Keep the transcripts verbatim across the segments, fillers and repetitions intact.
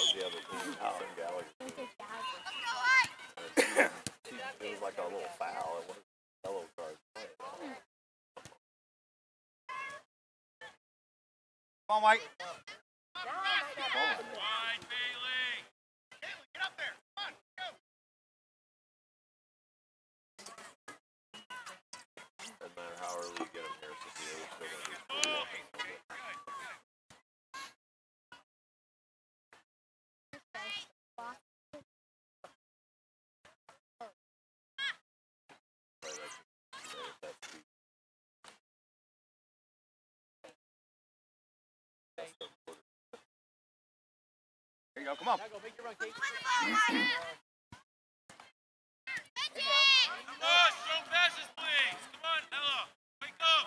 was the other team. Oh. Some Gallagher. It was like a little foul. It wasn't a yellow card. Come on, Mike. Wide, Bailey. Bailey, get up there. Come on, go. Doesn't matter how early you get them here, so they're still going to be cool. There you go, come on. Go, make your run, Kate. Come on, show passes, please. Come on, Ella. Wake up.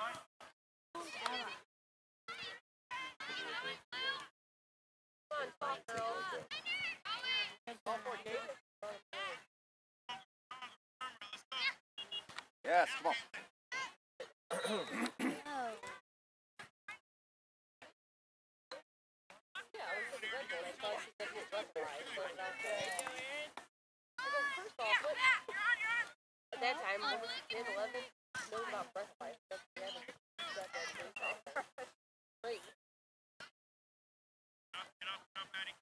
Come on, five girls. Ball for Kate. Yes, come on. At that time, when we were ten, eleven, no about breath life. Great. Get up, get up, Maddie.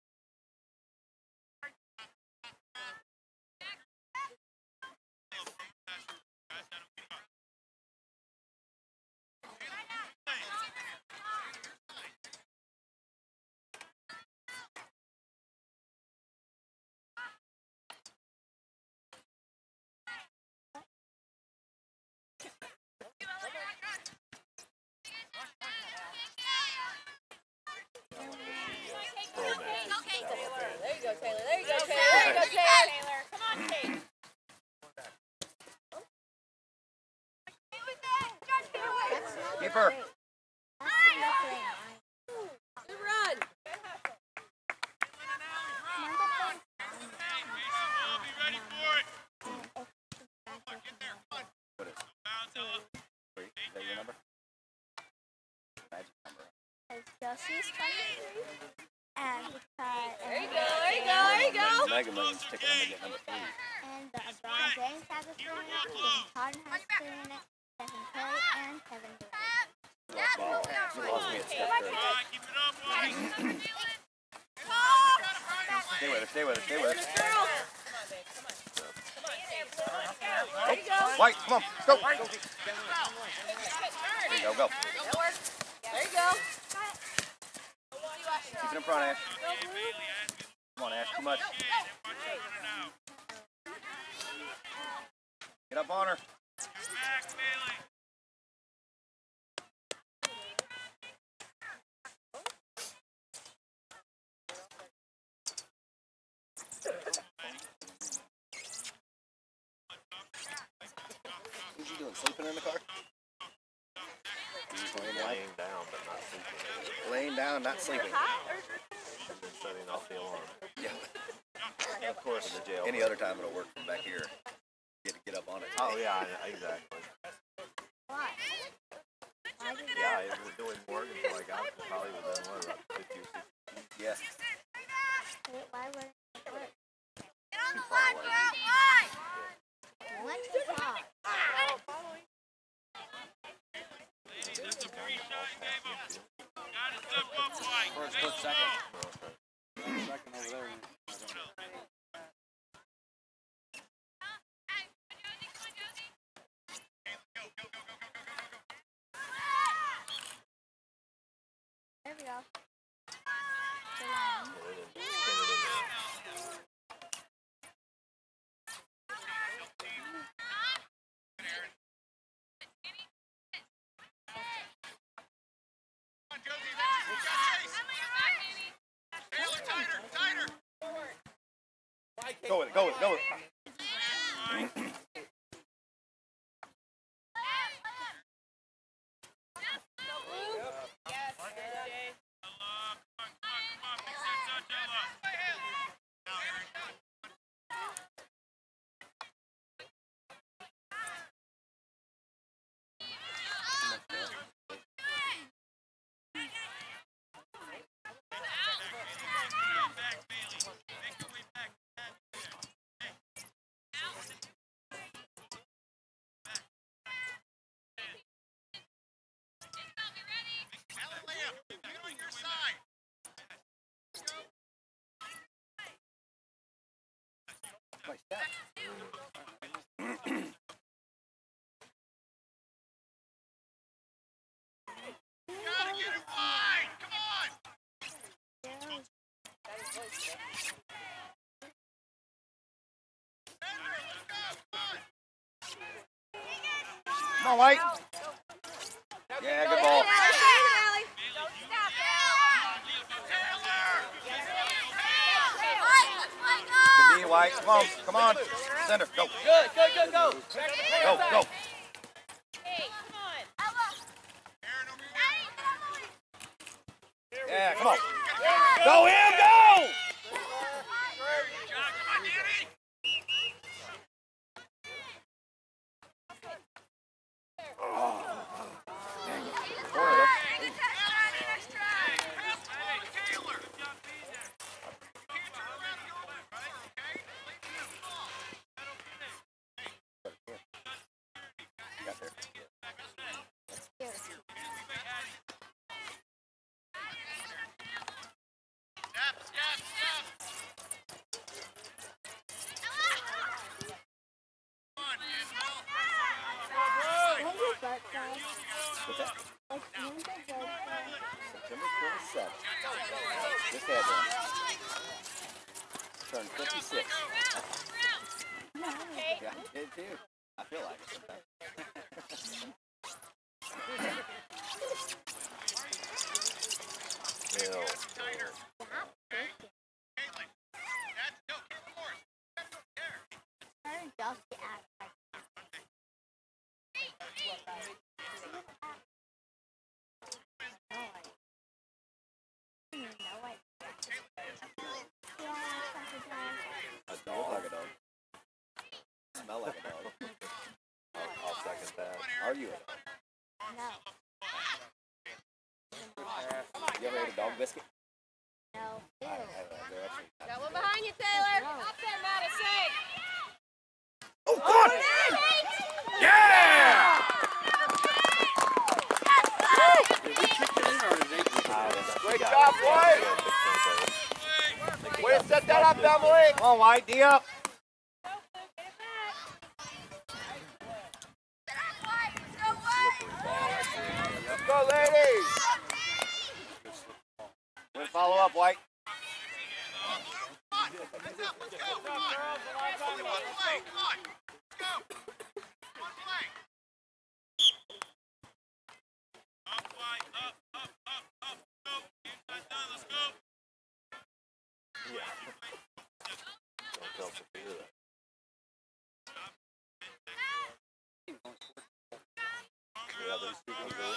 There you go, Taylor. There you go, Taylor. There you go, Taylor. Come on, Kate. Keep her. Good run. Be ready for it. Come on, get there. Come on. Bounce, Ella. Three. Is that your number? Magic number. Chelsea's twenty-three. And because There you go. There you go. There you go. Mega Millions ticket on to get number three. and the LeBron James has a three in it, James Harden has a three in it, Stephen Curry and Kevin Durant. Lost ball. You lost me at Steph Curry. White, keep it up, White. Stay with her, stay with her, stay with her. Girl. There you go. White, come on, go. There you go, go. That works. There you go. Keep it in front, Ash. Come on, Ash, too much. Get up on her. Back, Bailey. What's you doing, sleeping in the car? Laying down, but not sleeping. Laying down, not sleeping. Setting off the alarm. Yeah. And of course, the jail. Any other time it'll work from back here. Get get up on it. Oh, yeah, I- exactly. Why? Why did Yeah, it was doing Morgan, so I got probably within, what, about fifty or sixty. Yes. Wait, why wouldn't it work? Too far away. What's the problem? Ladies, that's a free shot you gave him. Gotta step up, White. First, Face first, the second. ball. Second over there. There we go. The line. Come on, Josie, that's it. Chase. Taylor, tighter, tighter. Go with it, go with it, go with it. Ella, come on, come on, come on. Fix that touch, Ella. Back, my step. Gotta get it wide! Come on! Come on, White. Yeah, good ball. Good D, White. Come on, come on. Center, go. Good, good, good, go. Go, go. Hey, come on. Yeah, come on. Go him, go! Got there. Step, step, step! Come on, Isabel. When's your birthday? What's that? Like, when's your birthday? September twenty-seventh. Just had one. Turned fifty-six. Yeah, I did too. I feel like it sometimes. Bill. Tighter. Okay? Caitlin. That's go. Keep the horse. There. Her and Dusty act like no, I didn't know I yeah, sometimes. I look like a dog. Smell like a dog. I'll, I'll second that. Are you a dog? No, You ever ate a dog biscuit? no, I ew. have. They're actually. Got one behind you, Taylor. Up there, Madison. Oh, God! Yeah! Great job, White! Way to set that up, Emily! Come on, White, D up! Let's go, ladies! Way to follow up, White. Let's go. Come on. Only one play. Come on. Let's go. One play. Up, wide. Up, up, up, up. Go. Inside done. Let's go. Don't tell Sophia that. Yeah, those two can go.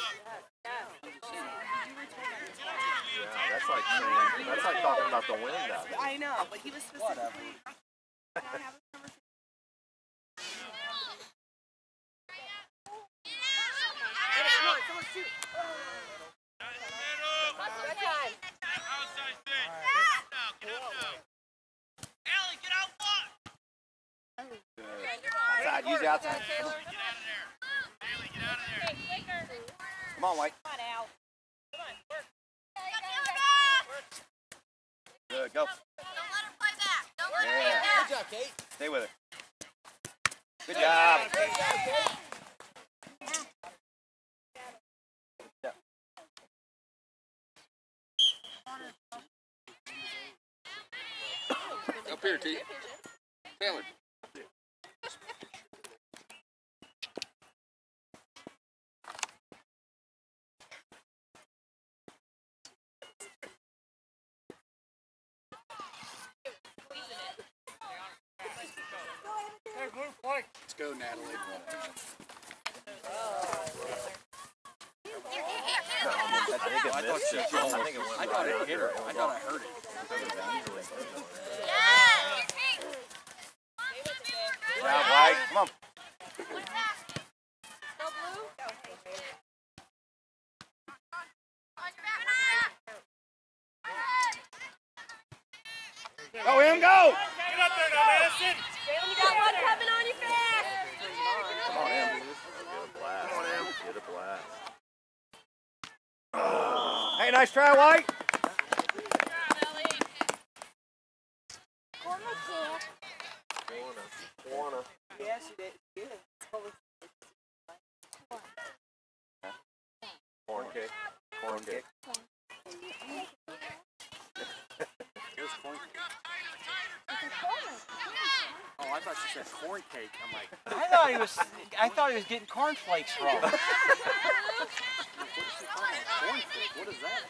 Yeah, that's like saying, that's like talking about the wind out there. I know, but he was specifically. Come on, someone shoot. Good time. Outside thing. Get up now. Get up now. Ellie, get out one. Outside, use the outside. Get out of there. Ellie, get out of there. Hey, quicker. Come on, White. Come on, Al. Come on, work. Good, go. Don't let her play back. Don't let her Yeah. play back. Good job, Kate. Stay with her. Good job. Up here, T. Taylor. Let's go, Natalie. I think it missed it. I think it went I thought right it hit her. I thought I heard it. Good job, White. Come on. Go blue. Go him, go! Get up there now, Madison. Jalen, you got one coming on you fast. Come on, Em. Get a blast. Come on, Em. Get a blast. Hey, nice try, White. Corner kick. Corner. Corner. Yeah, she did. Good. Corn cake. Corn cake. Here's corn cake. It's a corner. Oh, I thought she said corn cake. I'm like, I thought he was. I thought he was getting cornflakes wrong. what is she calling it? Corn cake? What is that?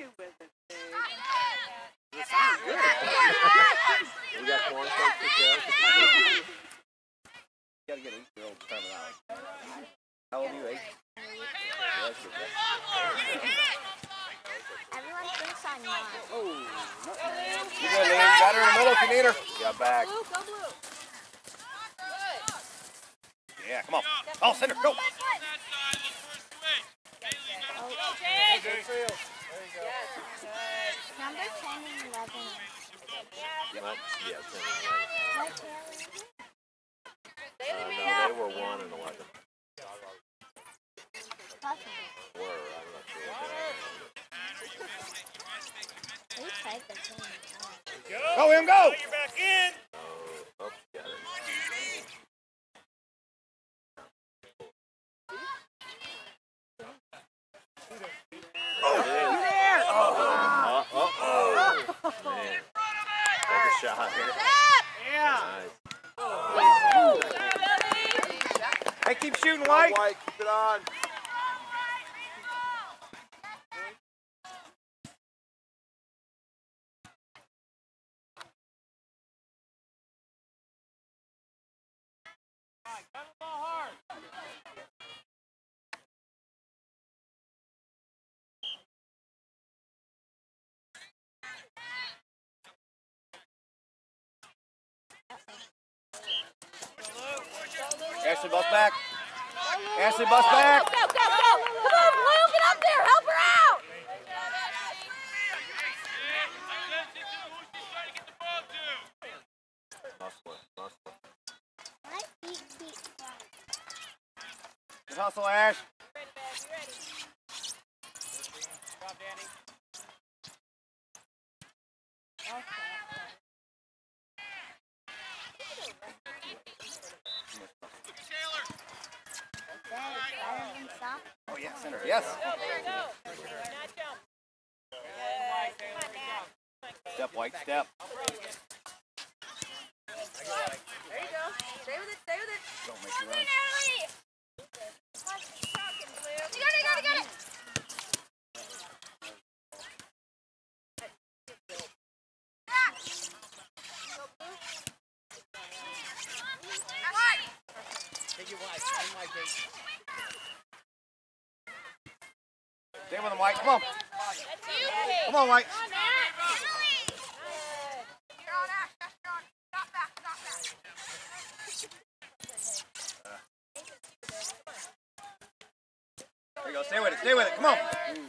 It sounds good. We got corn cake for sale. You gotta get eight year old to come out. How old are you? Eight? Everyone thinks I'm not. Oh, nothing. You good, Liam? You got her in the middle if you need her. Got back. Blue, go blue. Yeah, come on. Oh, center, go. That side, look for a switch. Haley, now Oh, go. Jake. Good field. There you go. Yes. number ten and eleven. Well, yeah, ten and eleven. What Taylor? Uh, no, they were one and eleven. Possible. Were, I'm not sure what We played the team. Go, him, go. You're back in. they were. Oh, oops, got it. Oh, there! Oh, oh, oh. Man. Take a shot. Yeah. Nice. Hey, keep shooting, Come White. on, White, keep it on. Ashley, bus back. Ashley, bus back. Go, go, go. Come on, Blue, get up there. Help her out. Muscle, muscle. My feet keep flying. Good hustle, Ash. That is better than soft. Oh, yeah, center. Yes. Step, White, step. There you go. Stay with it, stay with it. Don't make you run. You got it, got it, got it. Take it wide. I'm like this. Stay with him, White. Come on. Come on, White. There you go. Stay with it. Stay with it. Come on.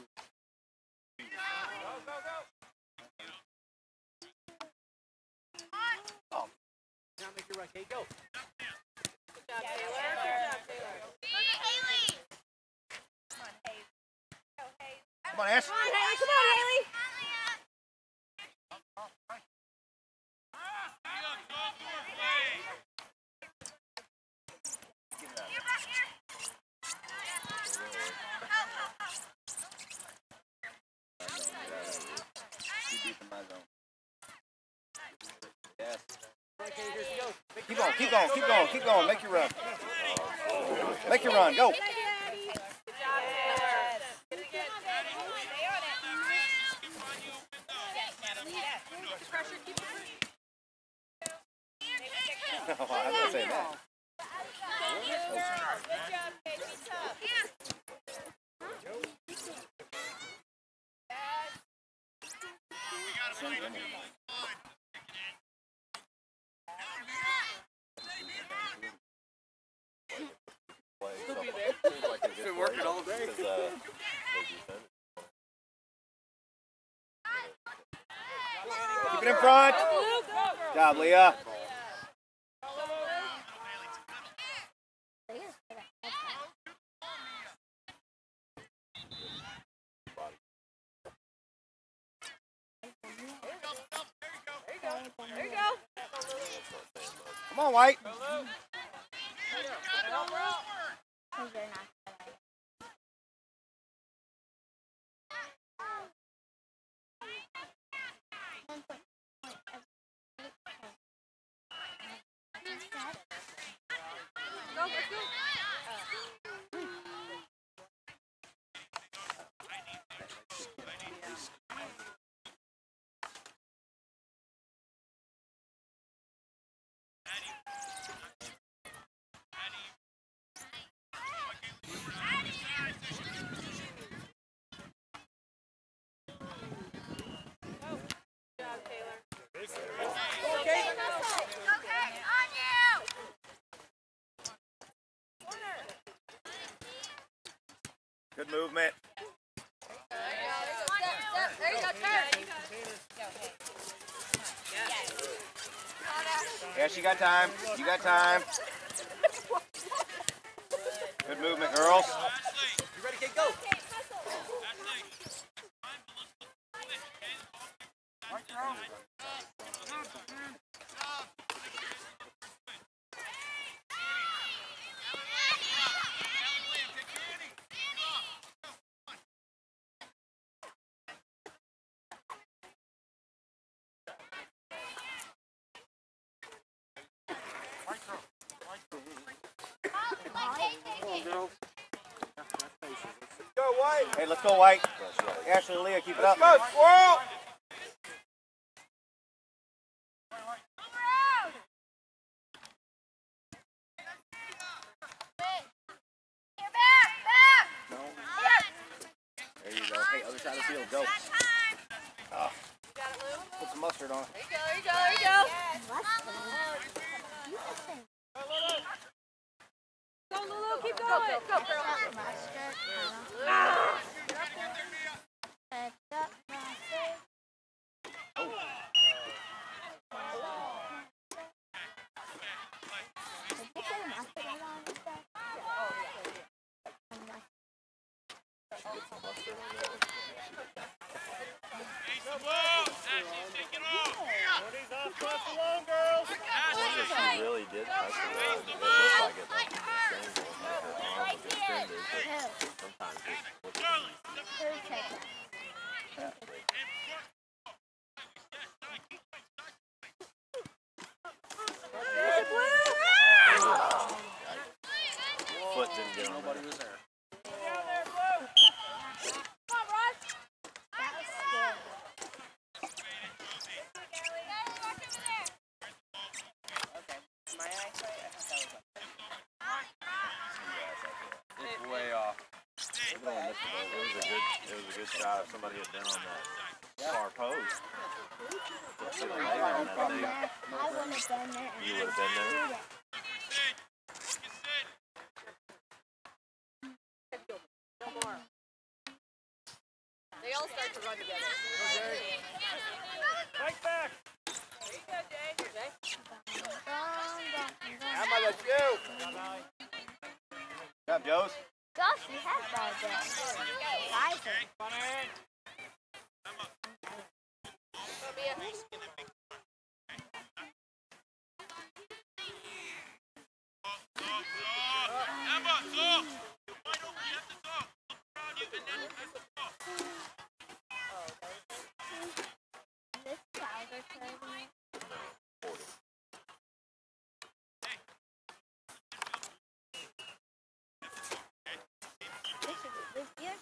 Oh. Now make your right. Hey, go. Good job, Taylor. Good job, Taylor. Come on, Ash. Come on, Haley. Come on, Haley. Too deep in my zone. Yes. Okay, here she goes. Keep going, keep going, keep going, keep going. Make your run. Make your run. Go. Good job, Taylor. Get it again. Stay on it. Pressure, keep it. I'm not saying that. Good job, Kate. Be tough. Play. Still be Seems there. like a good Been working play, all day. 'cause, uh, they defend. Keep it in front. Good job, Leah. There you go. There you go. Come on, White. Because they're not good at it. One point, point of eight points. Go, let's go. Good movement. There you go, turn. Yes, you got time. You got time. Good movement, girls. You ready, kid? Go. Go, White. Hey, let's go, White. Ashley and Leah, keep it up. Go, squirrel. There you go. Hey, other side of the field, go. Oh. Put some mustard on it. There you go, there you go, there you go. Go, Lulu, keep going. Go, go, go, girl. Mustard. It's up, mustard. Did you say mustard on this stuff? She really did touch the ball. It looked like it like the strangle. Like her arm was extended, but sometimes it's Who said that? foot didn't get on Nobody there. was there. That was scary. It's way off. It was a good, it was a good shot if somebody had been on that far post. Let's see what they on that thing. I wouldn't have been there. You would have been there. They all start to run together. Fight back. There you go, Jay. Jay. Emma, let's go. Good job, Joes. Josh, you have ball there. Rising. Go, Mia. This powder tournament. This is this year's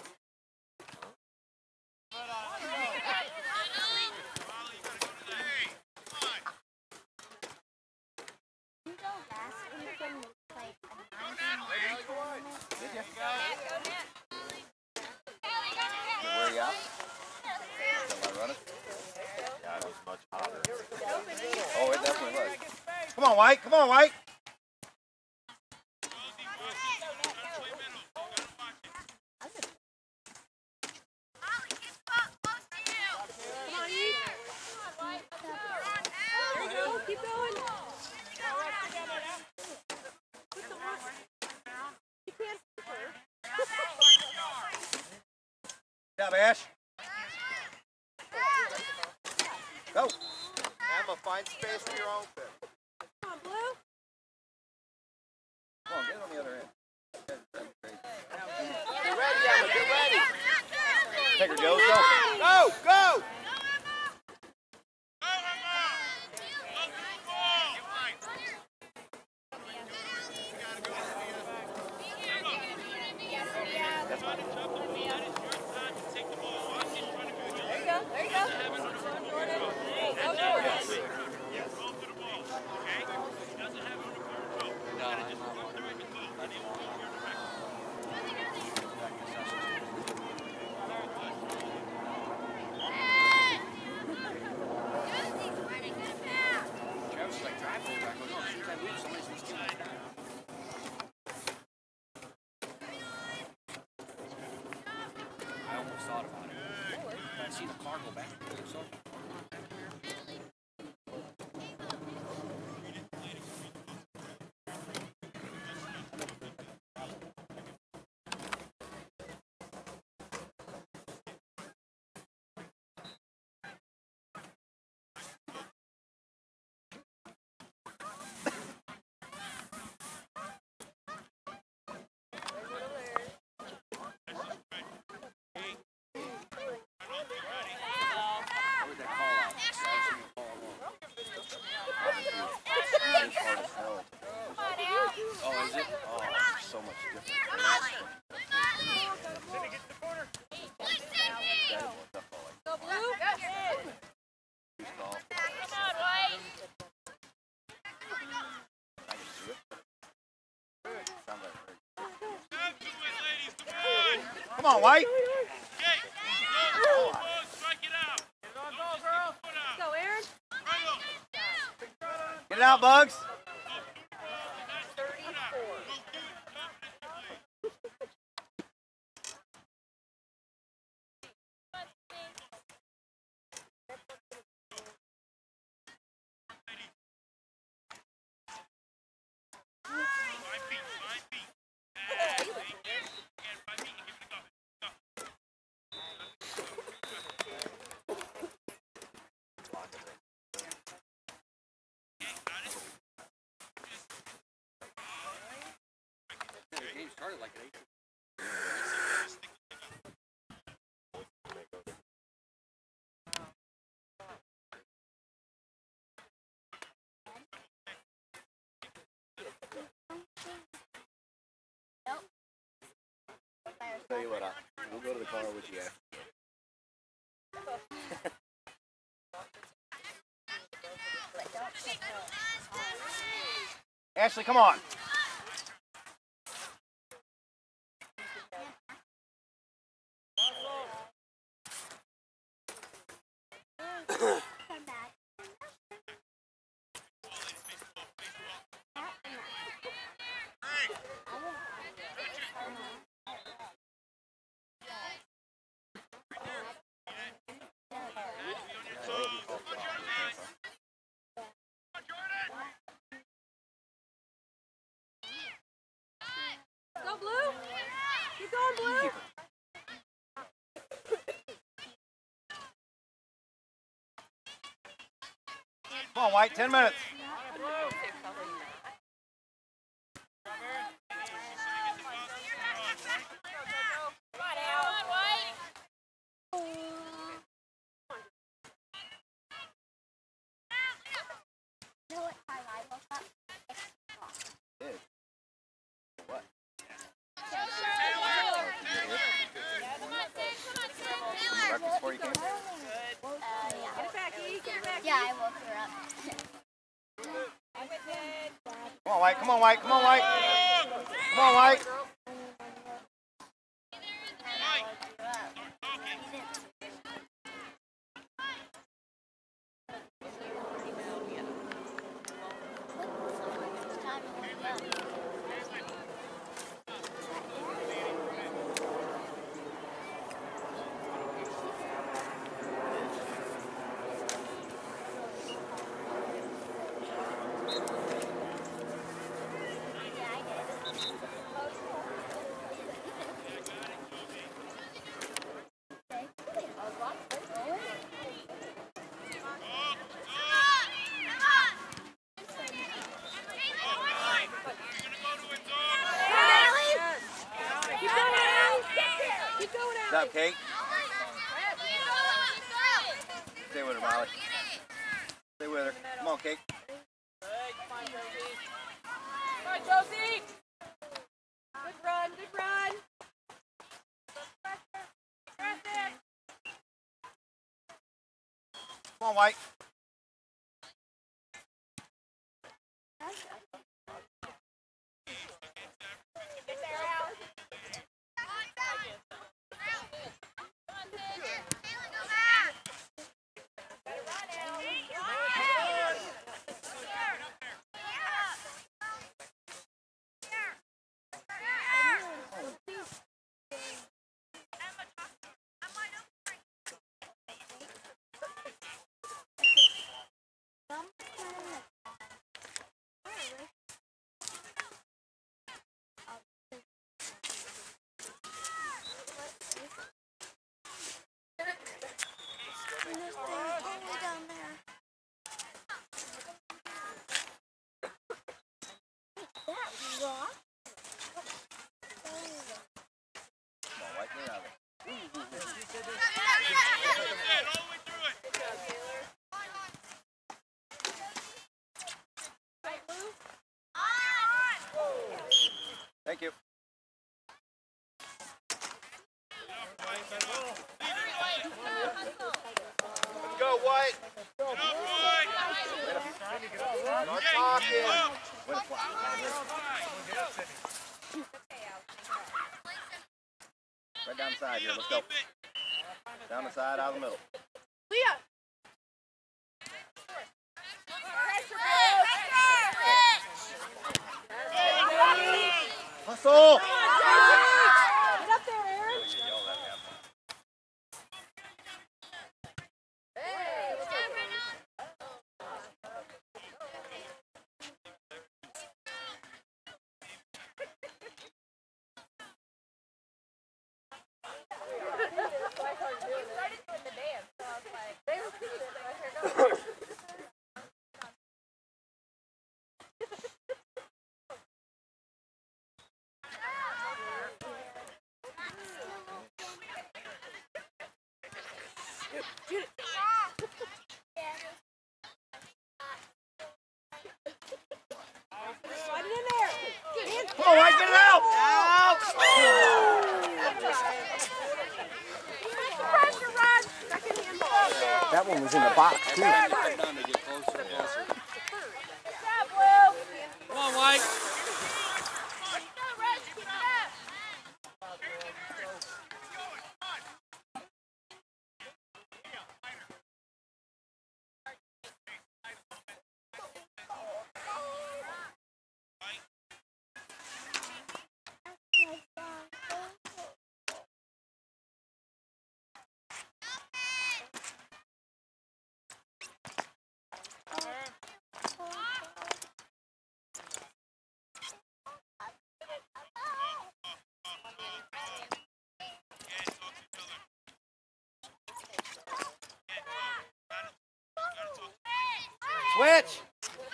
You go last weekend we played a nine tournament. Did you? Go, Nat. Where you out? Somebody running? Yeah, it was much hotter. Oh, it definitely was. Come on, White. Come on, White. There you go. Keep going. You can't keep her. Good job, Ash. Go. Emma, find space for your own fit. Come on, Blue. Come on, get it on the other end. Get ready, Emma. Get ready. Take her, Joe. Go. Go. Go. That's fine. There you go. There you go. Jordan. Go, Jordan. Travis like drive over. I go, no, as soon as I leave, somebody's going to steal my car. I almost thought about it. I see the car go back. So. Oh, is it? Oh, so much different. Go, Blue. Come on, White. Go, Aaron. Get it out, Bugs. The game started like an eight. Tell you what, I, we'll go to the car with you after. Ashley, come on. Come back. Go, Blue. Keep going, Blue. Come on, White, ten minutes. You know what time I woke up? Did. What? Breakfast before you came? Uh, yeah. Get it back, E. Get it back, E. Yeah, I woke her up. Come on, White. Come on, White. Come on, White. Come on, White. Yeah, I did. job, Kate. Stay with her, Molly. Stay with her. Come on, Kate. Come on, Josie. Good run, good run. Come on, White. Thank you. Let's go, White. Good up, boy. Start talking. Way to fly. Right down the side here. Let's go. Down the side, out of the middle. Leah. Hustle. Get up there, Aaron. Slide it in there. Come on, White, get it out. Out. Pressure, Rod. Second handball. That one was in the box, too. Right down to get closer and closer. Good job, Will. Come on, White. Switch.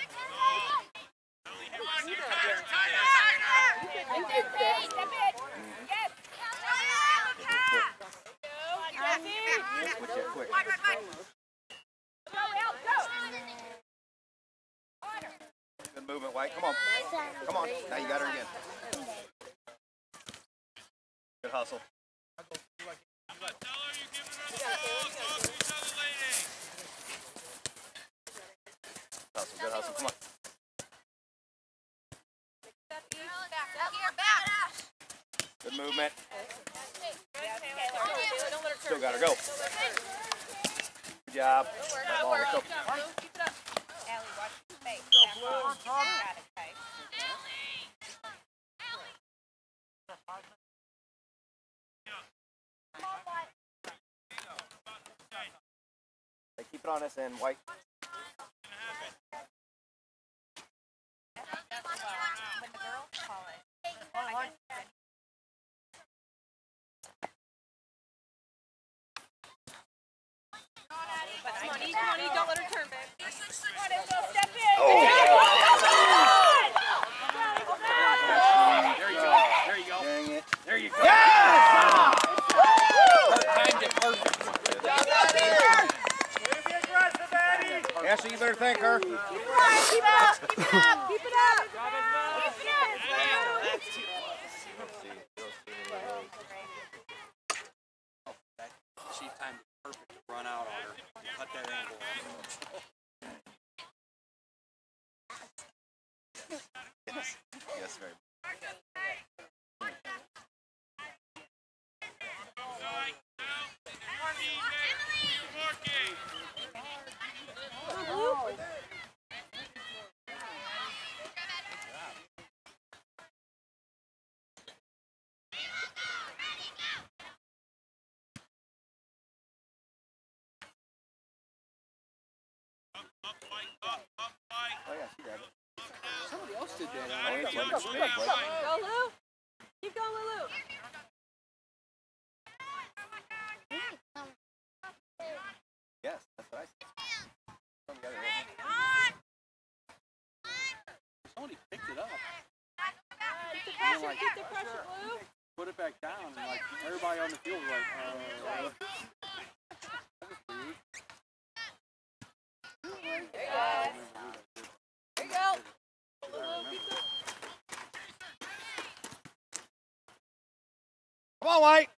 Switch it quick. Good movement, White. Come on. Come on. Now you got her again. Good hustle. Hustle, good hustle. Come on. Good movement. Still got her. Go. Good job. That ball, let's go. Hey, keep it on this end, White. Come on, E, come on, E, don't let her turn, babe. Come on, Isabel, step in. Oh. There you go. There you go. Dang it. There you go. Yes! Keep it up! Keep it up! She timed it perfect to run out on her. Cut that angle off. Yes. Yes, very. Oh yeah, she grabbed it. Somebody else did that. Oh, yeah, look up, look up, look up. Go, Lou! Keep going, Lulu! Yes, that's what I said. Come together, Somebody picked it up. Keep the pressure, keep the pressure, Lou! Put it back down, and like everybody on the field was like, uh, that was weird. There you go. There you go. Lulu, keep going. Come on, White.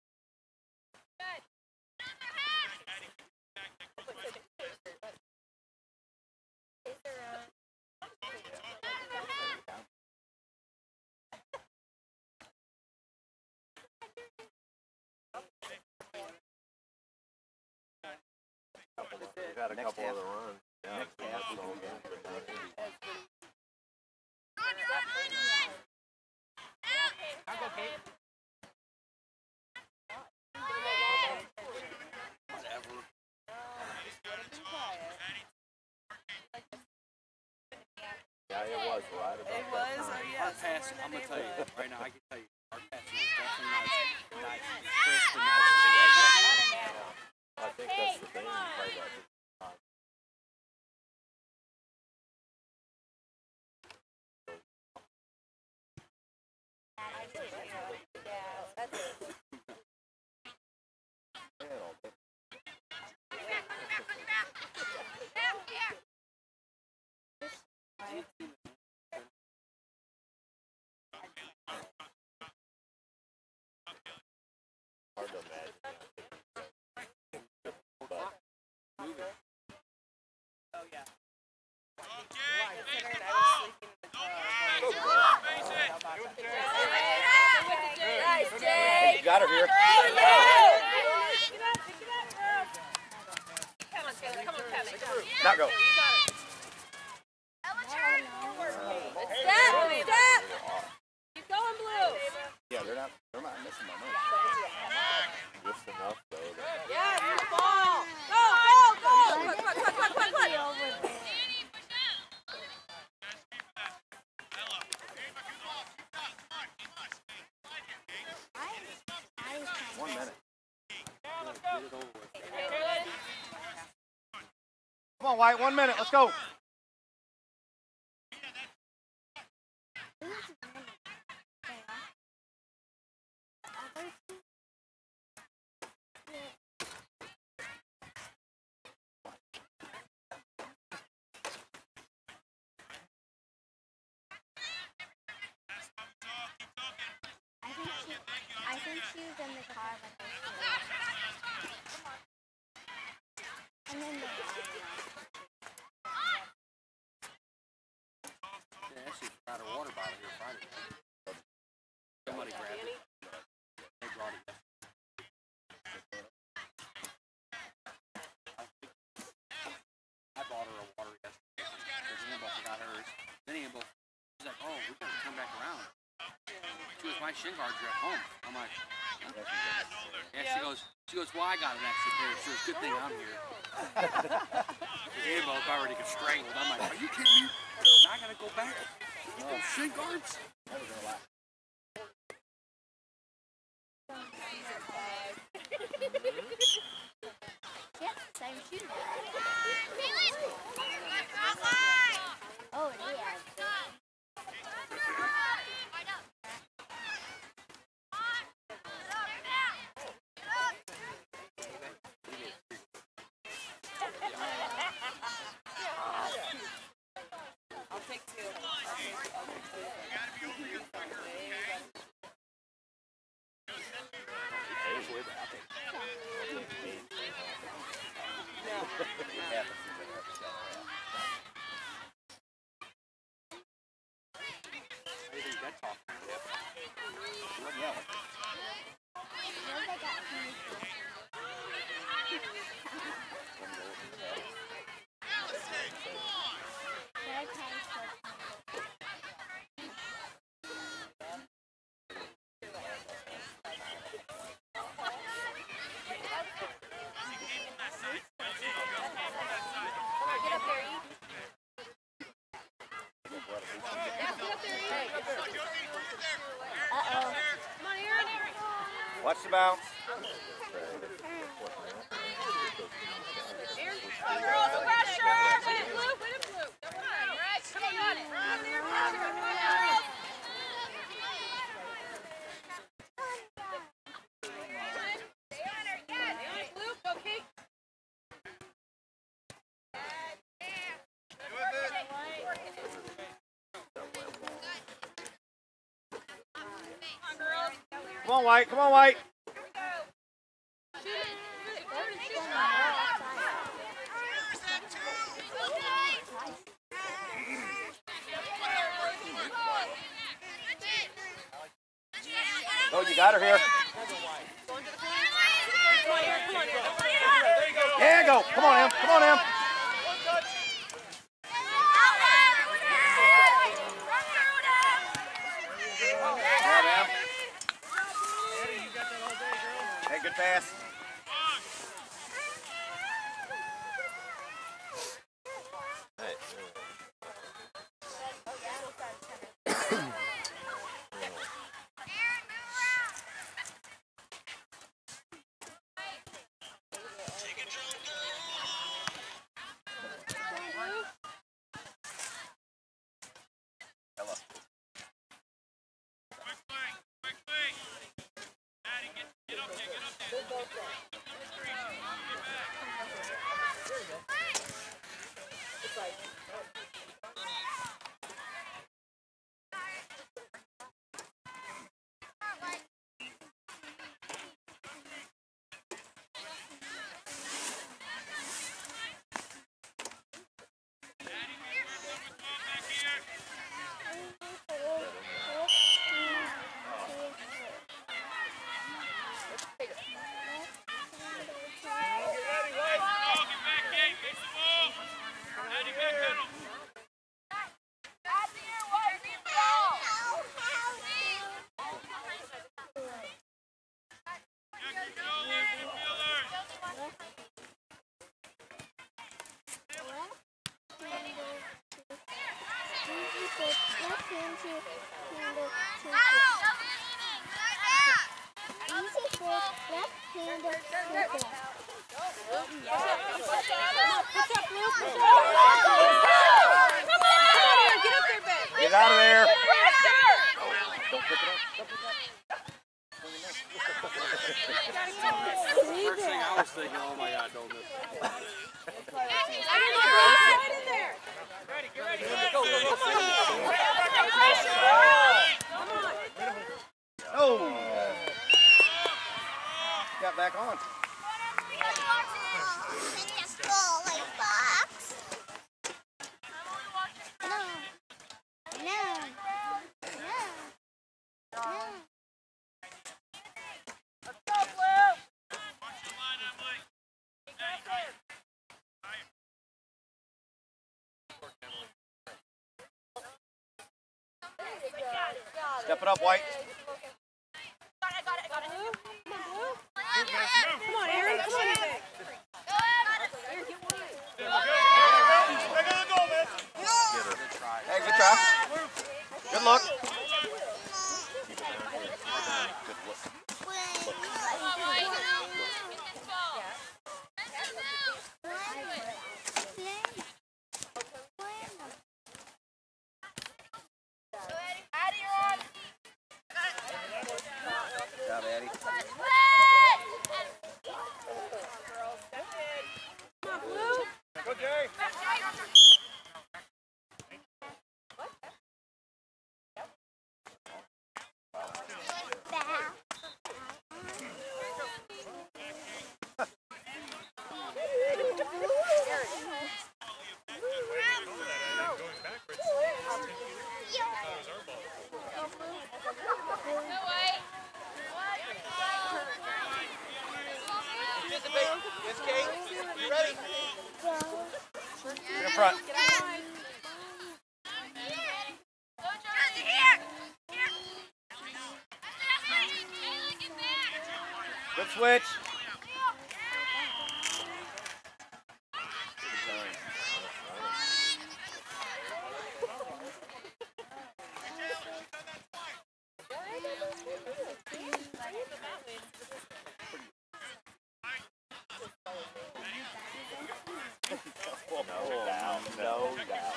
We've had a Next couple half. other runs. Yeah, Next it's half, we so can good. Whatever. Yeah, it was right about It that was, time. oh yeah, Our pass, somewhere I'm in gonna the tell you neighborhood. right now. I can tell you, our passing is definitely nice, nice, crisp, and nice. as it was. I think that's the thing. You play that just time. Hard to imagine. Oh yeah. Okay, Considering I was sleeping in the car. face it. Nice, Jay! Hey, you got her here. Pick it up, pick it up, girl. Come on, Taylor, come on, Taylor. Now go. You got it. Step, step! Keep going, Blue. Yeah, they're not. They're not missing my money. Just enough though. That Yeah, you're the ball. Go, go, go! Quick, quick, quick, quick, quick, quick. One minute. Get it over with. Come on, White. One minute. Let's go. I think she, I think she was in the car with her. And then the Yeah, actually got a water bottle here Friday. Somebody grabbed it. They brought it. I bought her a water yesterday. Because Ambo forgot hers. Then Ambo, she's like, oh, we gotta come back around. She goes, my shin guards are at home. I'm like, huh? Yeah, she goes, she goes, well, I got an extra pair. She goes, good thing I'm here. Because Ambo's already got strangled. I'm like, are you kidding me? Now I gotta go back with those shin guards? yeah, same shoe. Oh, yeah. I'll take two. Uh-oh. Watch the bounce. Girls, pressure! Win it, Blue! Win it, Blue! Come on, right? Come on, on it! Pressure! Come on, girls! Stay on her, yes! Stay on it, Blue! Go, Kate! Come on, girls! Come on, White. Come on, White. Shoot it! Shoot it! Turn and shoot! Oh, you got her here. Come on, Aaron! Come on, Aaron! Yeah, go. Come on, Em. Come on, Em. Hey, good pass. Get out of there. Don't pick it up. Don't pick it up. First thing I was thinking, oh my God, don't miss it. Oh. Got back on. Step it up, White. Come on, Aaron. Come on, Aaron. Hey, good try. Good look. Good job, Addie. Come on, Blue. Go, Jerry. Good switch. No doubt. No doubt.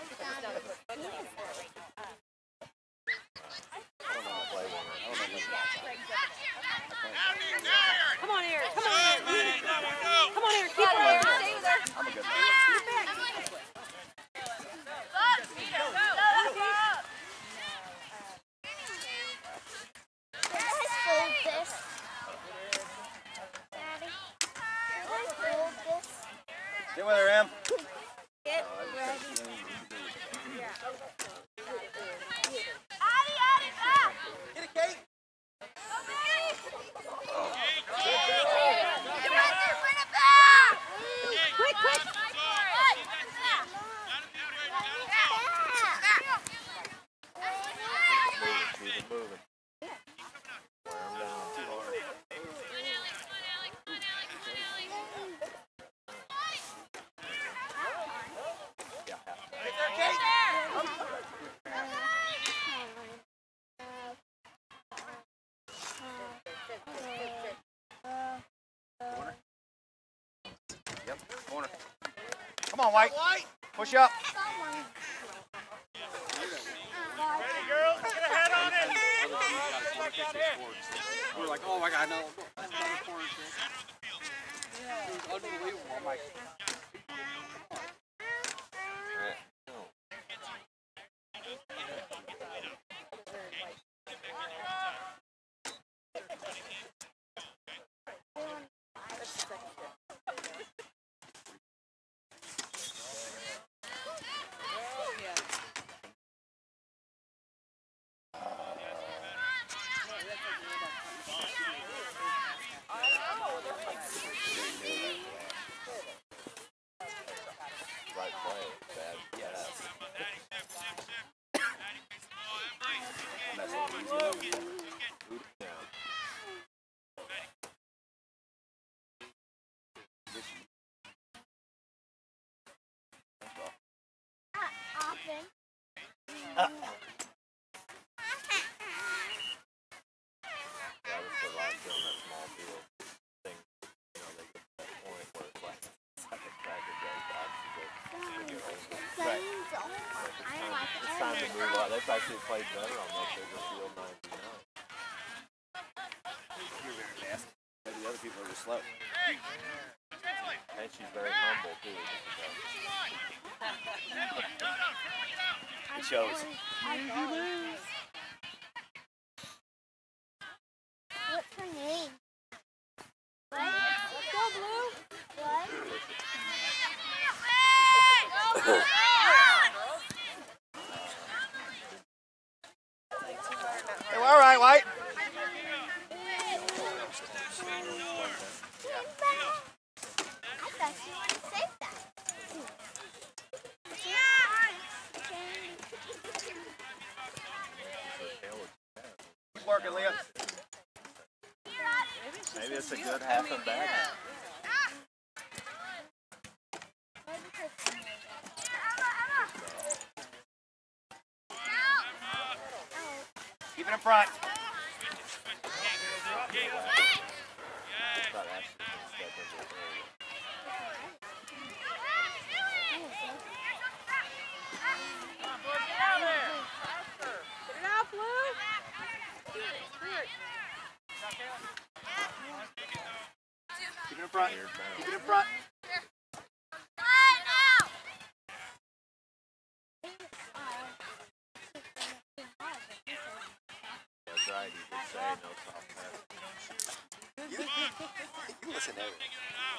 I don't know how to play one. I don't know who's Come on, Eric. Come on, Eric. Go. Come on, Eric. Keep him there. Stay there. I'm a good man. Get back. Did I fold this? Daddy? Did I fold this? Get with her, Em. Get Uh, ready. Get it, Kate. Quick, quick. Keep it moving. Wear 'em down. Too hard. Yep, corner. Come on, White. Push up. Ready, girls? Get a head on it. We were like, oh my god, no. That's not a corner kick. It was unbelievable. I'm like, Right play. Bad. Yes. That's what we do. Yeah. Often. That was the last thing on that small field thing. You know, they get to that point where it's like, it's like a cracker joke. Obviously, they get older. Right. It's I time, like it's time to move on. They've actually played better on that bigger field ninety-nine. You're very fast. Maybe the other people are just slow. And she's very humble, too. It shows. What's her name? What? Let's go, Blue. What? Hey, well, all right, White. I thought you would have saved that. Keep working, Leah. Maybe it's a good half and back. Keep it in front. Thought Ashley could step into it earlier. Get it out, Blue. Keep it in front. Keep it in front. That's right, he did say no soft pass. You, you listen to everything.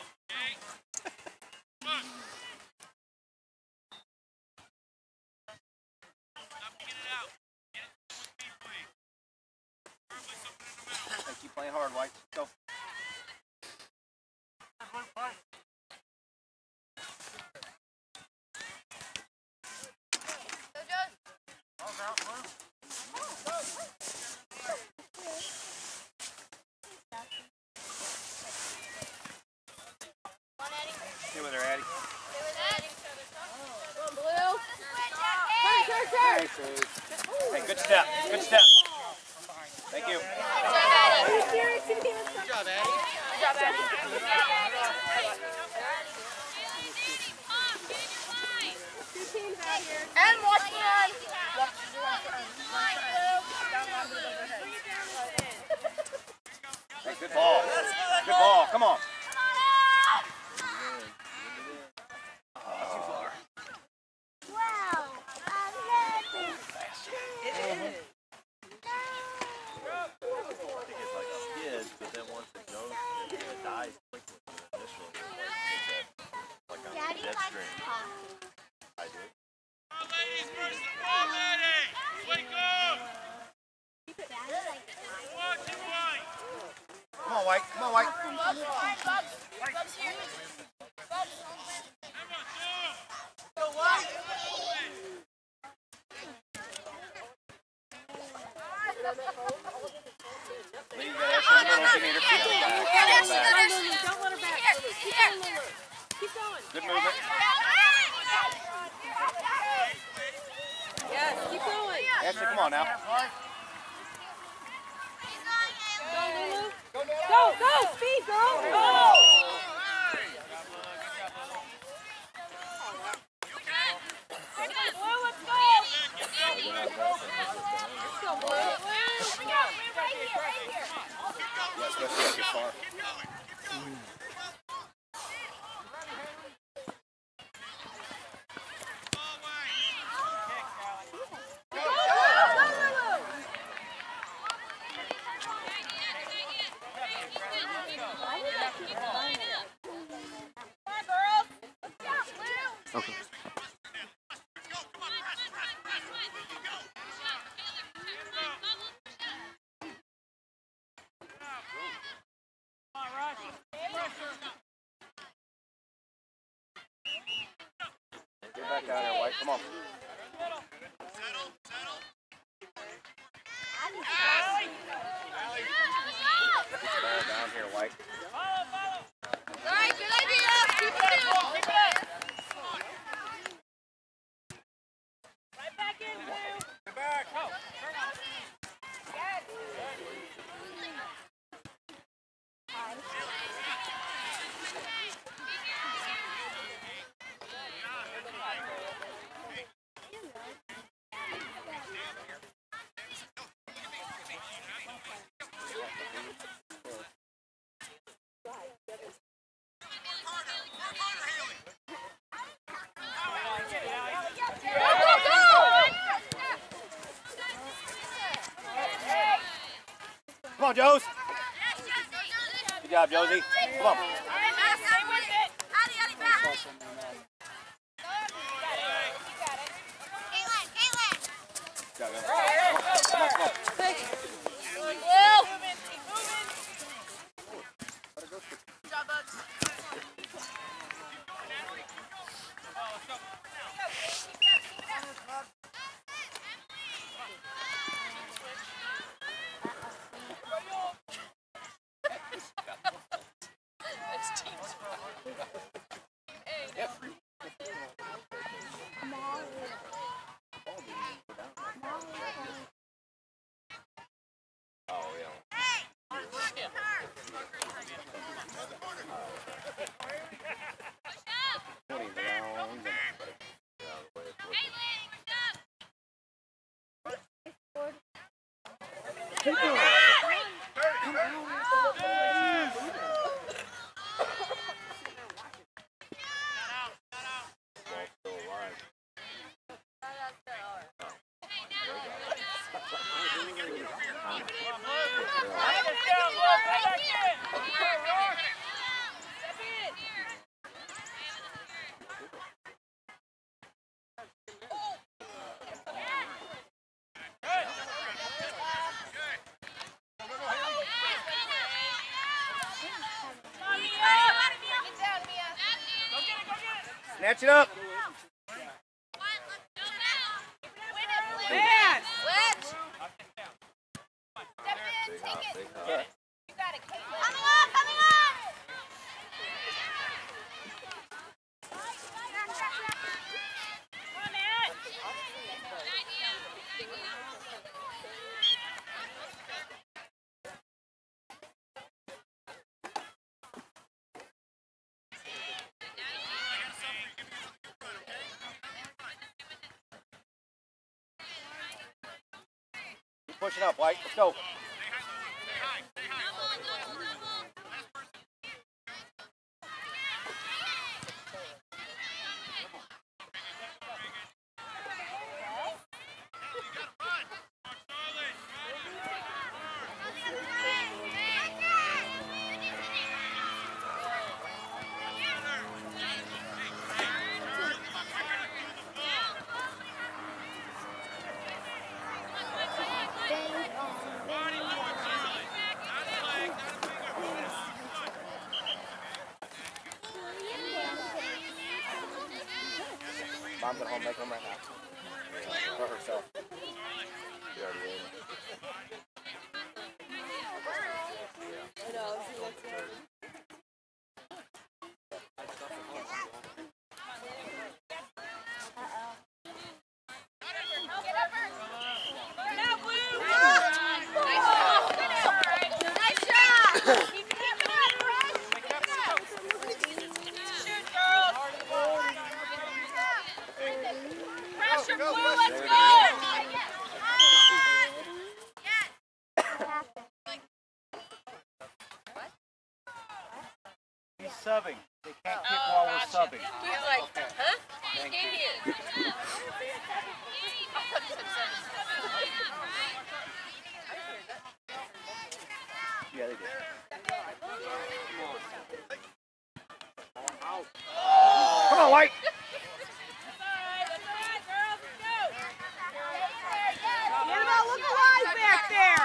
Hey, keep playing hard, White. Go. Hey, good step. Good step. Thank you. Good job, Addie. Good job, Addie. Good job, Addie. And watch the run. Watch the run for Ern. Run for Ern. Down on the overhead. Hey, good ball. Good ball. Come on. Wow. I'm happy. It is. They get like skids, but then once it goes, it dies quickly. Initially, like, like on Daddy jet likes stream. coffee. I do. Come on, ladies, first the ball, lady. Wake up. Daddy likes coffee. Watch it, White. Come on, White. Come on, White. Bubs, Bubs, Bubs here. Bubs. Everyone, shoot. Go what? Lee, you got Ashley in the middle. She need her feet on the back. Get Feet on Ashley, the get back. Ashley. Don't let her back. Keep going, Lulu. Keep going. Good movement. Yes, keep going. Ashley, come on now. Go, Lulu. Go, go, speed, girl. Go. Blue, let's go. Let's go, Blue. Right here, right here. Yeah, especially if you're far. Okay. Get back out here, White. Come on. Settle, settle. Get the ball down here, White. All right, good idea. Keep it up. Keep it up. Right back in, Blue. Get back. Go. Come on, Josie. Good job, Josie. Come on. Stay with it. Addie, Addie, back. Good job, Josie. Come on, come on. Quick. Blue. Keep moving. Good job, Bugs. It's teams. Hey, no. Oh, yeah. twenty round. Ball's still alive. Snatch it up. Man. Switch. Step in, Big take hop, it. big hop. Yeah. You got it, Caitlin. Coming on, coming on. Come on, Matt. pushing up, White. Let's go. Mom's at home making them right now. For herself. You already ate. He's subbing. They can't kick while we're subbing. He's like, huh? Thank you. Yeah, they did. Come on, White. Annabelle, look alive back there.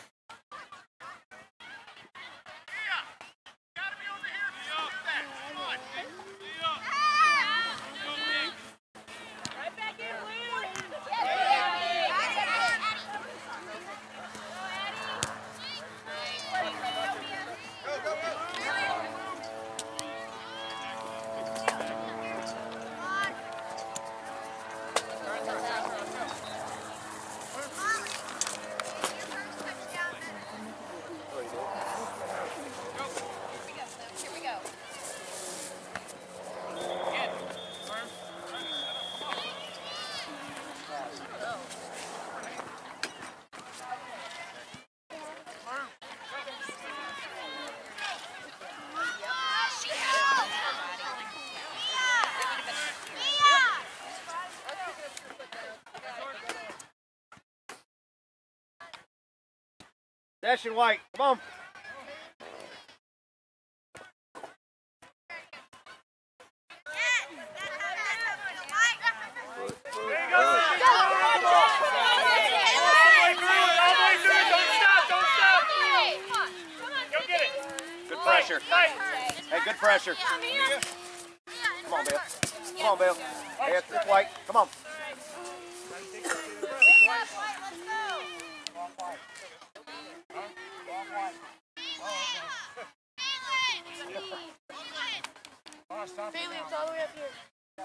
Right back in, Lou. Here we go. Session, White. Come on. Good pressure. Hey, good pressure. Come on, Bill. Come on, Bill. Hey, it's it's White. Come on. Bailey, it's all the way up here.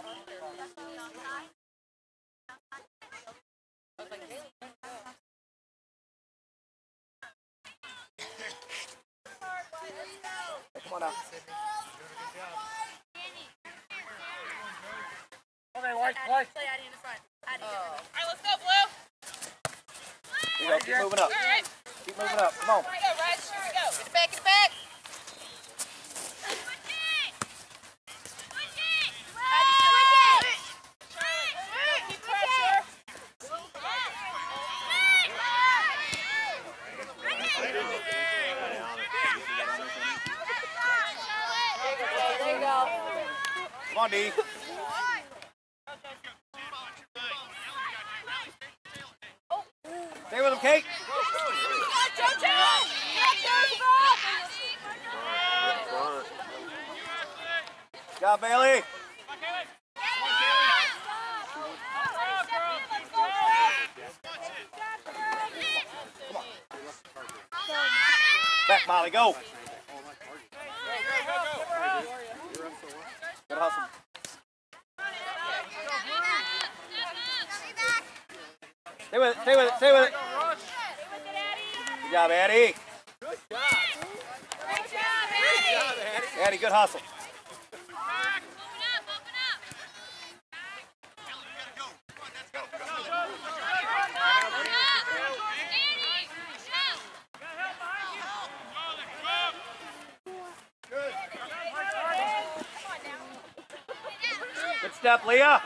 Come on out. Okay, White, White. Play Addie in the front. Addie. All right, let's go, Blue. Here you go. Keep moving up. All right. Keep moving up. Come on. Here we go, Reg. Here we go. Get it back, get it back. Keep pressure. There you go. Come on, D. Stay with him, Kate. Good job, Bailey. Back, Molly, go. Good hustle. Stay with it, stay with it, stay with it. Good job, Addie. Good job. Great job, Addie. Addie, good hustle. Go, go, go. step, Leah.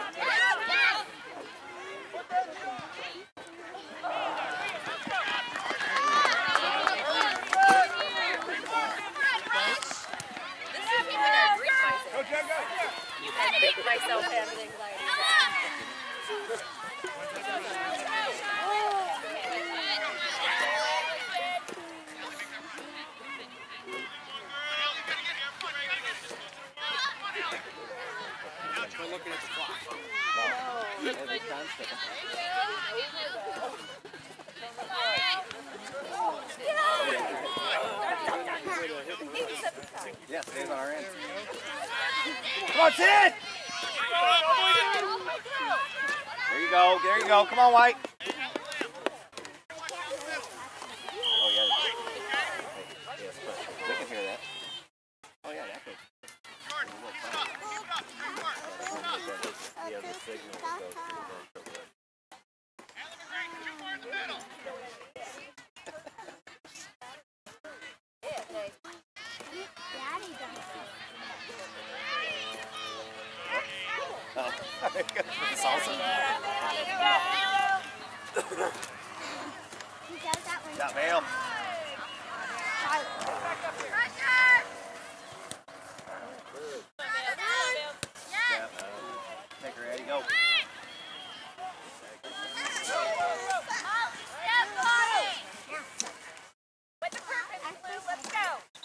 I make myself have an anxiety attack. We're looking at the clock. Yeah, stays on our end. Come on, Sid! There you go, there you go. Come on, White. Oh, yeah. Yes, they can hear that. Oh, yeah, that goes. He has a signal that goes to the ventricle. Daddy does. Salsa. He does that when Got mail. Yeah. Take her, Eddie. Go. With the purpose, Blue, let's go.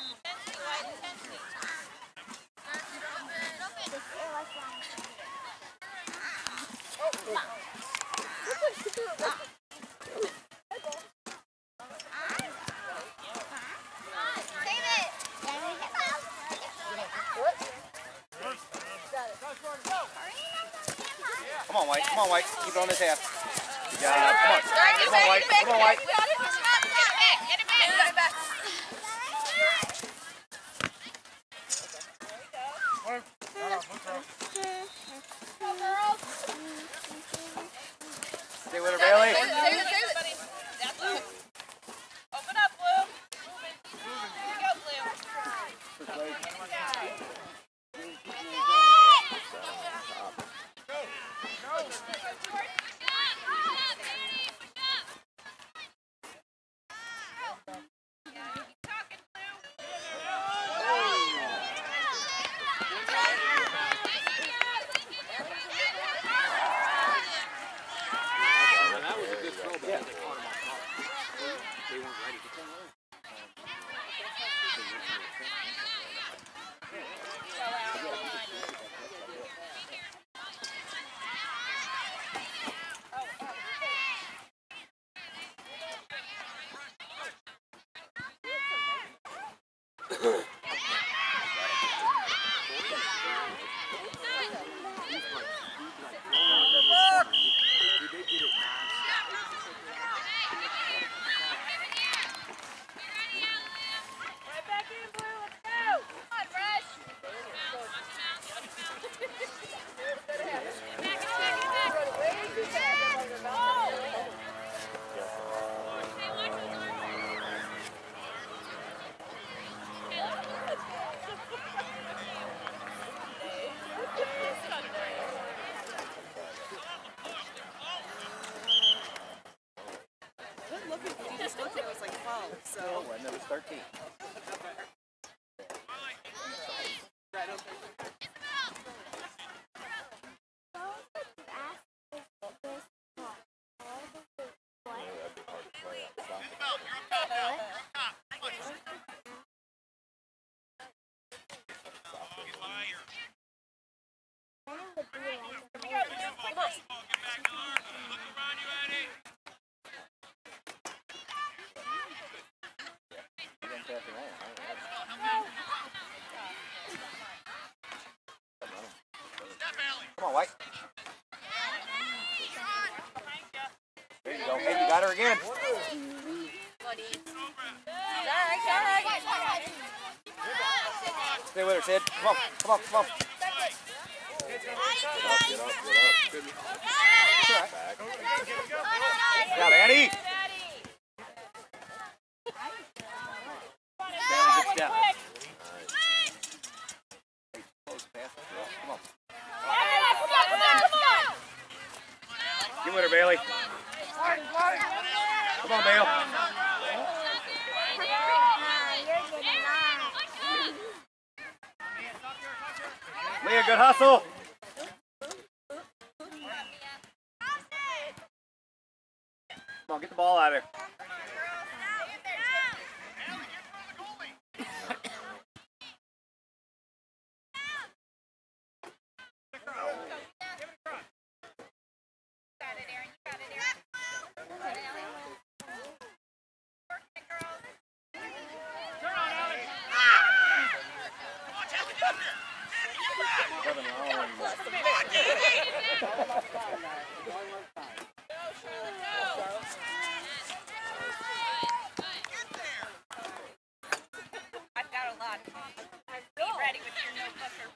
Come on, White. Come on, White. Keep it on his half. Good job. Come on. Come on, White. Come on, White. Get it back, get it back. Stay with her, Bailey. Open up, Blue. Here we go, Blue. Now, that was a good throw, but they caught him off guard. They weren't ready to come over. Right back in, Blue. Let's go. Come on, Rush. He just looked at it was like twelve, so. Oh, and then it's thirteen. Right, okay. Come on, White. There you go. Hey, you got her again. Stay with her, Sid. Come on, come on, come on. Get up, get up, get up. Good job, Annie. Bailey, good step. Close pass. Come on. Come on, Bale. Ah, you're getting lost. Leah, good hustle. Come on, get the ball out of there. I've got a lot. Be ready with your no pucker.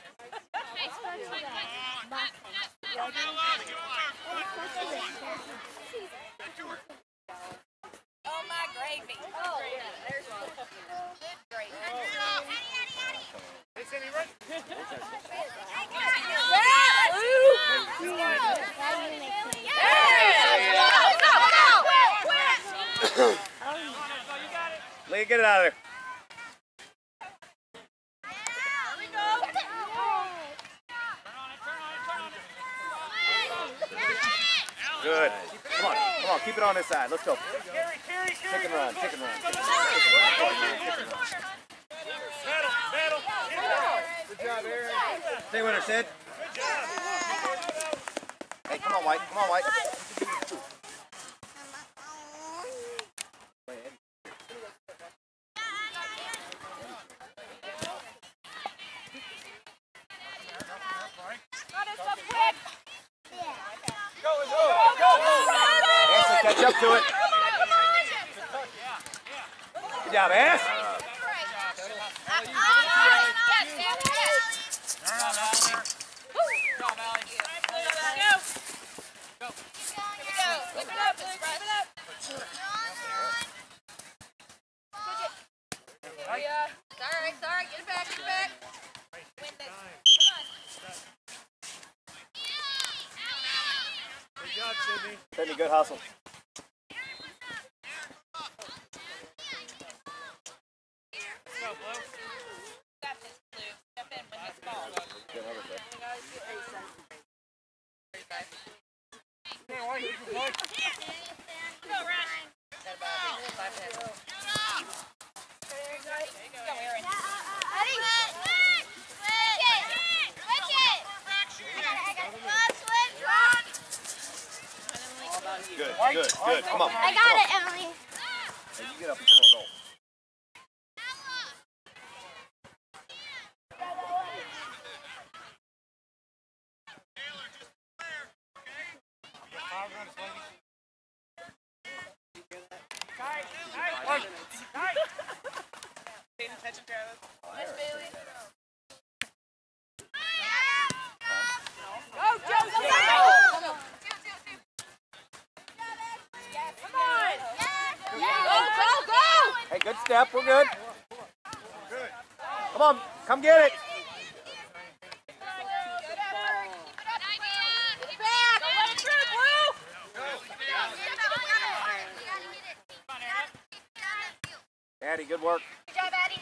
Oh my gravy. Oh, there's good gravy. Hey, Cindy, right? Leah, get it out of there. Good. Come on, come on, keep it on this side. Let's go. Kick and run, kick and run. Kick and run, kick and run, kick and run. Battle, battle. Good job, Aaron. Stay with her, Sid. Hey, come on, White. Come on, White. Ashley, catch up to it. Good job, Ash. Sorry, sorry, get it back, get it back. Win this. Good job, Sydney. Sydney, good hustle. Go, Blue. Got this, Blue. Step in when this ball. Good hustle, Sid. Hey, White, you can play. Go, Rush. Got about five minutes. Go, Aaron. Good, good, good. Come on. I got it, Emily. Hey, you get up and score a goal. Five runs, ladies. Tight, tight, tight. Paying attention, Travis. Miss Bailey. Go, Josie! Come on! Go, go, go! Hey, good step. We're good. Come on, come get it. Addie, good work. Good job, Addie.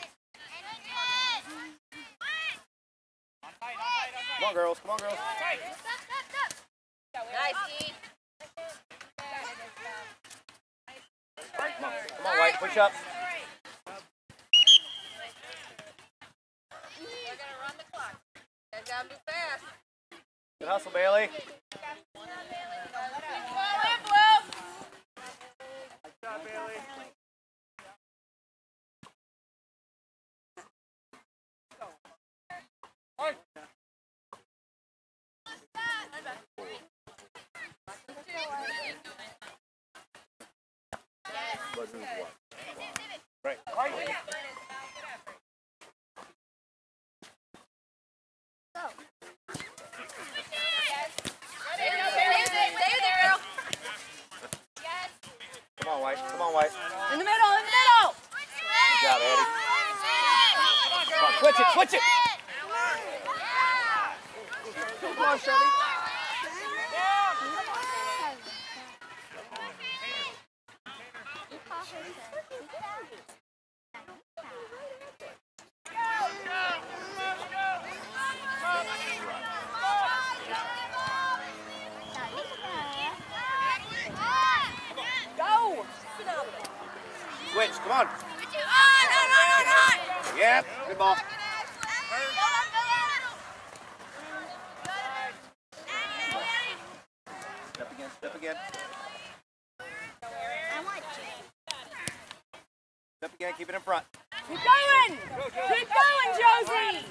Come on, girls. Come on, girls. Nice, Keith. Come on, come on, White. Push up. They're gonna run the clock. You guys gotta move fast. Good hustle, Bailey. Come on in, Blue. Good job, Bailey. Right. Come on, White. Come on, White. In the middle, in the middle! Good job, Addie. Come on, switch it, switch it. Come on, Shelby. Go! Switch, come on. Yep, good ball. Step again, step again. Step again, keep it in front. Keep going! Keep going, Josie!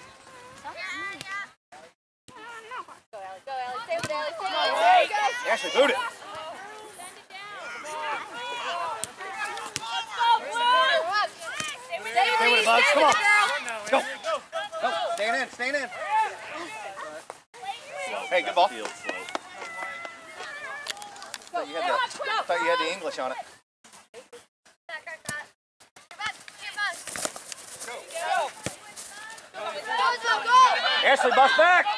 Ashley, boot it. Stay with it, Bugs. Come on. Go. Go. Stand in. Stand in. Hey, good ball. Field slope. Thought you had the, thought you had the English on it. Ashley, bust back.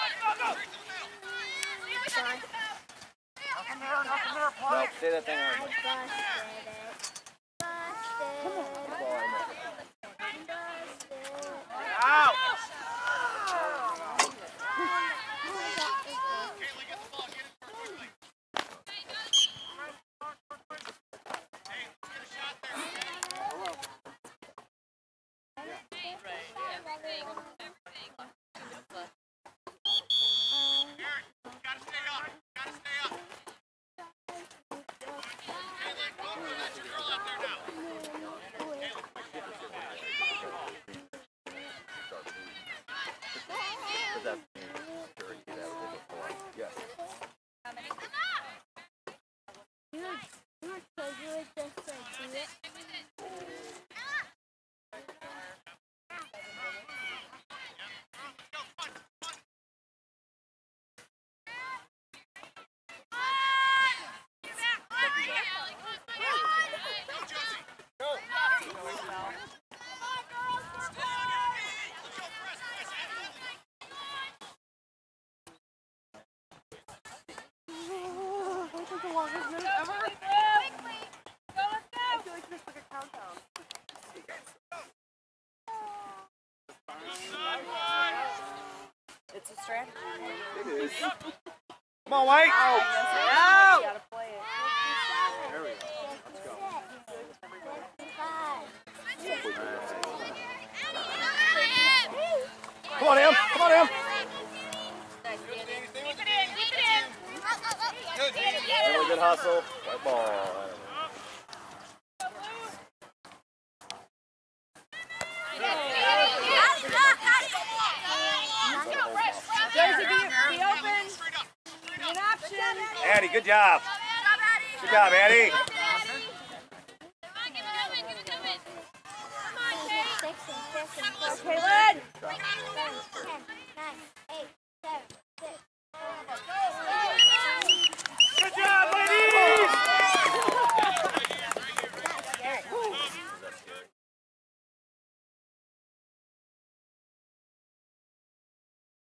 No, say that thing I right. busted it. Busted. Out. Yes. You were, you were so good just to do it. It's a strategy. It is. Come on, White. No! You gotta play it. There we go. Let's go. Come on, Em. Come on, Em. Really good hustle. White ball. Josie, be, be open. Be an option. Addie, good job. Good job, Addie. Six and six and four. Kaylin! Seven, ten, nine,